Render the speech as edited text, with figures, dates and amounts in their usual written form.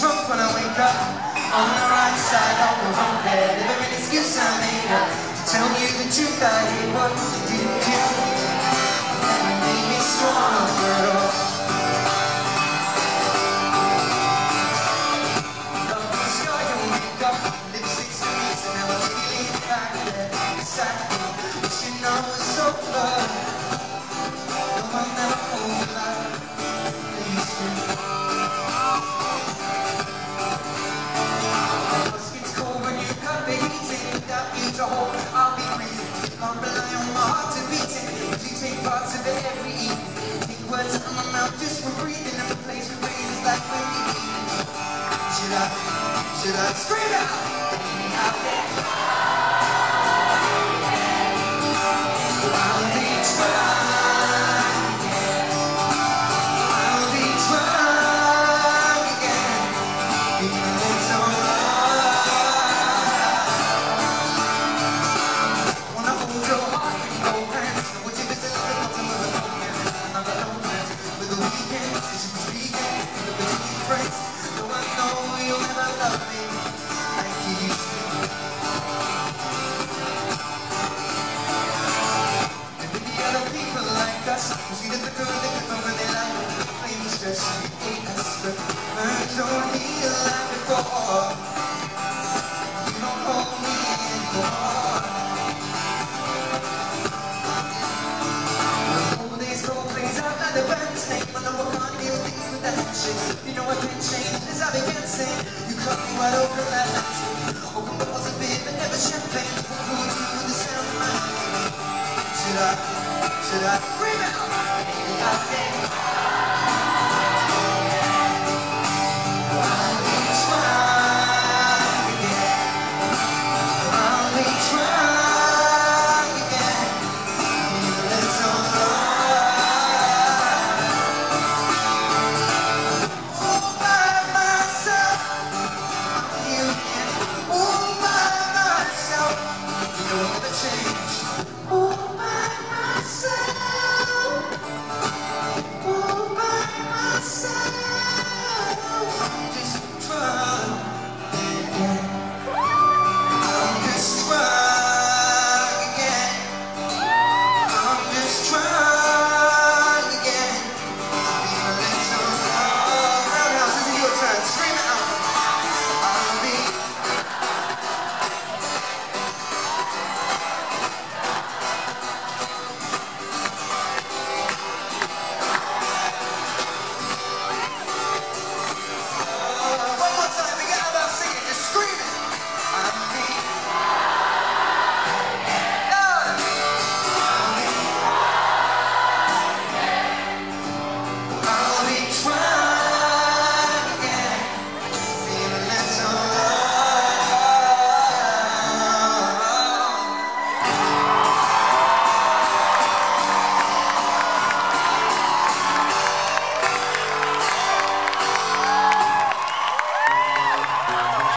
drunk when I wake up on the right side of the wrong bed. Every excuse I made up to tell you the truth. I hate what you did to me. Never made me stronger at all. Love the sky and wake up, lipstick streets, and now I'm feeling back there beside me. Wishing I was sober. No, I'll never hold you like I used to. I'll be breathing, can't rely on my heart to beat it. If you take parts of it every evening, take words out of my mouth just for breathing, and the place where rains like when we eat. Should I scream out? Out there. I'll be trying again. I'll be trying again. Even though it's so long. You see that the girl that comes over their life, flames just hate us, but burns don't heal like before. You don't hold me anymore. The old days go plays out like the band's name, but no one can't deal things with that shit. You know I can't change as I began saying. You cut me wide open that night. Open bottles of beer but never champagne. What would you do with the sound of my name? Should I scream it out? Out there.